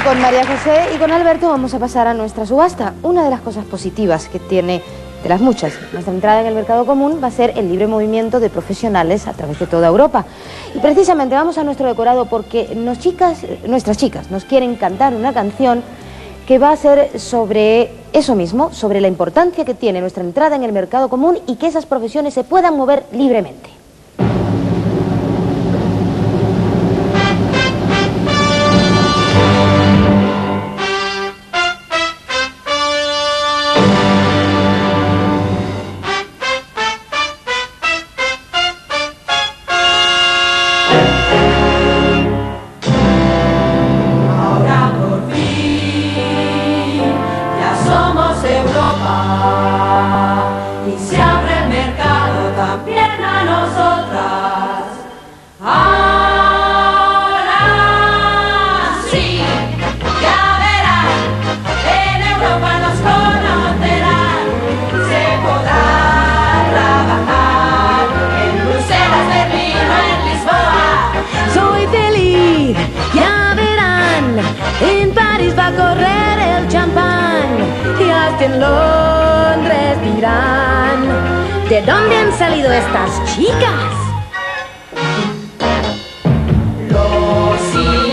con María José y con Alberto vamos a pasar a nuestra subasta. Una de las cosas positivas que tiene, de las muchas, nuestra entrada en el mercado común va a ser el libre movimiento de profesionales a través de toda Europa. Y precisamente vamos a nuestro decorado porque nuestras chicas nos quieren cantar una canción que va a ser sobre eso mismo, sobre la importancia que tiene nuestra entrada en el mercado común y que esas profesiones se puedan mover libremente. Y se abre el mercado también a nosotras. Ahora sí, ya verán, en Europa nos conocerán. Se podrá trabajar en Bruselas, Berlín o en Lisboa. Soy feliz, ya verán, en París va a correr el champán y hasta en Londres dirán, ¿de dónde han salido estas chicas? Los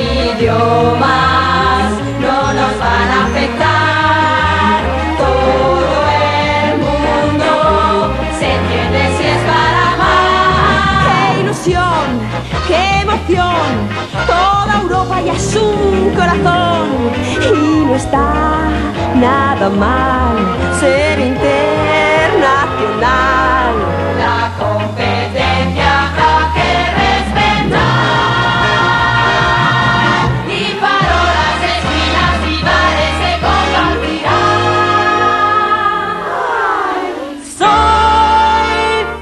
idiomas no nos van a afectar. Todo el mundo se entiende si es para amar. ¡Qué ilusión! ¡Qué emoción! Toda Europa ya es un corazón y no está nada mal ser internacional. La competencia habrá que respetar y farolas, esquinas y bares se compartirán. Soy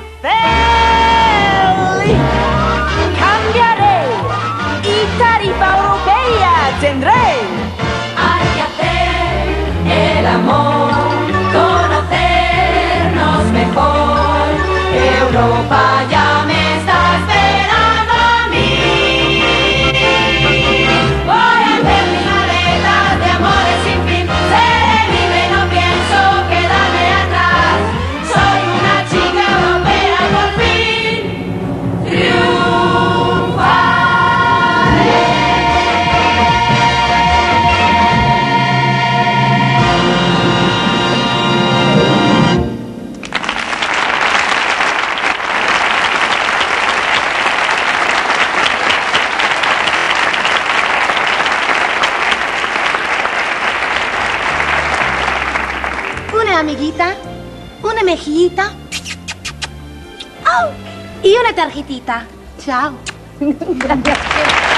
feliz, cambiaré y tarifa europea tendré. Hay que hacer el amor, conocernos mejor. Europa ya me está esperando a mí. Voy a hacer mis maletas de amores sin fin. Seré libre y no pienso quedarme atrás. Soy una chica europea por fin. Triunfaré. Una amiguita, una mejillita y una tarjetita. Chao. Gracias.